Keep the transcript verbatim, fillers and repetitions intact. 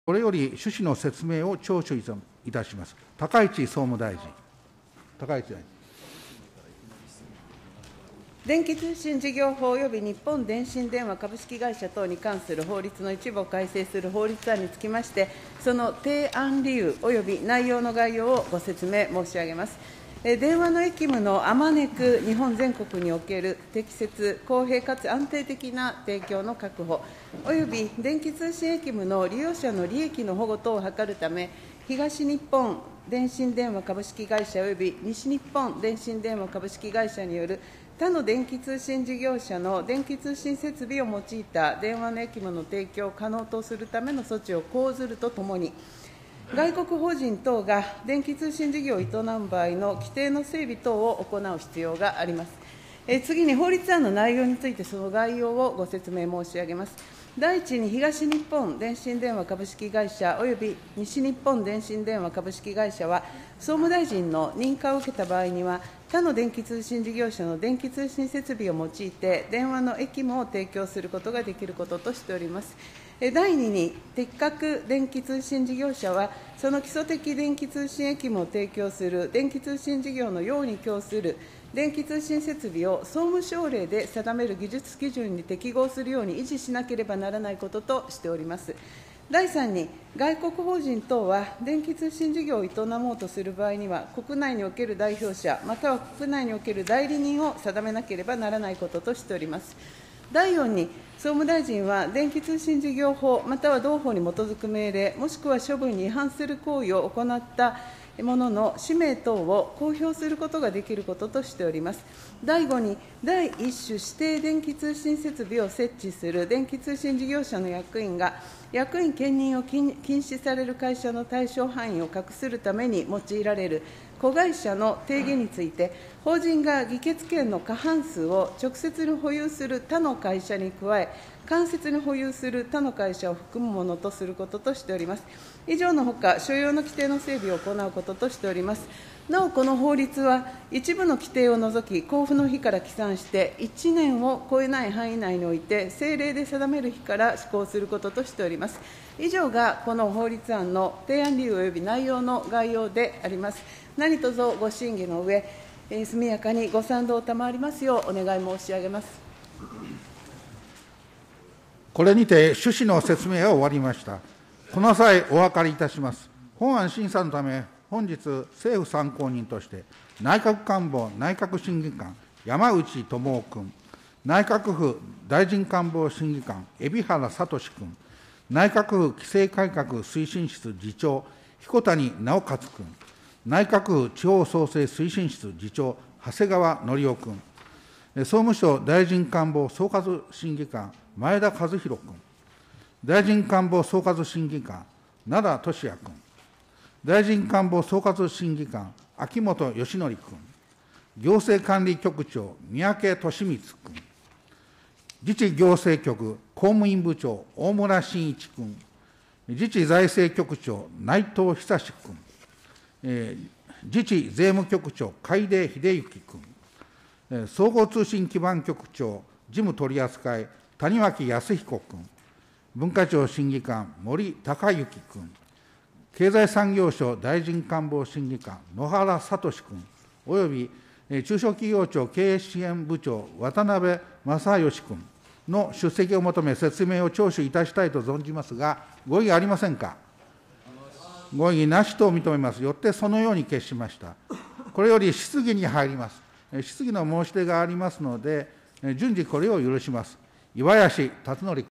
これより趣旨の説明を聴取いたします。高市総務大臣。高市大臣。 電気通信事業法及び日本電信電話株式会社等に関する法律の一部を改正する法律案につきまして、その提案理由及び内容の概要をご説明申し上げます。電話の役務のあまねく日本全国における適切、公平かつ安定的な提供の確保、および電気通信役務の利用者の利益の保護等を図るため、東日本電信電話株式会社および西日本電信電話株式会社による他の電気通信事業者の電気通信設備を用いた電話の役務の提供を可能とするための措置を講ずるとともに、外国法人等が電気通信事業を営む場合の規定の整備等を行う必要があります。え次に法律案の内容についてその概要をご説明申し上げます。第一に、東日本電信電話株式会社および西日本電信電話株式会社は、総務大臣の認可を受けた場合には、他の電気通信事業者の電気通信設備を用いて、電話の役務を提供することができることとしております。第二に、適格電気通信事業者は、その基礎的電気通信役務を提供する電気通信事業の用に供する電気通信設備を総務省令で定める技術基準に適合するように維持しなければならないこととしております。第三に、外国法人等は電気通信事業を営もうとする場合には、国内における代表者、または国内における代理人を定めなければならないこととしております。第四に、総務大臣は電気通信事業法、または同法に基づく命令、もしくは処分に違反する行為を行ったものの氏名等を公表することができることとしております。第五に、第一種指定電気通信設備を設置する電気通信事業者の役員が、役員兼任を禁止される会社の対象範囲を画するために用いられる子会社の定義について、法人が議決権の過半数を直接に保有する他の会社に加え、間接に保有する他の会社を含むものとすることとしております。以上のほか、所要の規定の整備を行うこととしております。なお、この法律は、一部の規定を除き、公布の日から起算して、いちねんを超えない範囲内において、政令で定める日から施行することとしております。以上がこの法律案の提案理由及び内容の概要であります。何卒ご審議の上、速やかにご賛同賜りますようお願い申し上げます。 これにて趣旨の説明が終わりました。この際、お分かりいたします。本案審査のため、本日、政府参考人として、内閣官房内閣審議官、山内友夫君、内閣府大臣官房審議官、海老原聡君、内閣府規制改革推進室次長、彦谷直勝君、内閣府地方創生推進室次長、長谷川則夫君、総務省大臣官房総括審議官、前田和弘君、大臣官房総括審議官、灘俊也君、大臣官房総括審議官、秋元義則君、行政管理局長、三宅利光君、自治行政局公務員部長、大村真一君、自治財政局長、内藤久志君、えー、自治税務局長、海出秀幸君、えー、総合通信基盤局長、事務取扱い、谷脇康彦君、文化庁審議官、森高之君、経済産業省大臣官房審議官、野原聡君、および中小企業庁経営支援部長、渡辺正義君の出席を求め、説明を聴取いたしたいと存じますが、ご異議ありませんか。ご異議なしと認めます。よってそのように決しました。これより質疑に入ります。質疑の申し出がありますので、順次これを許します。岩林辰徳君。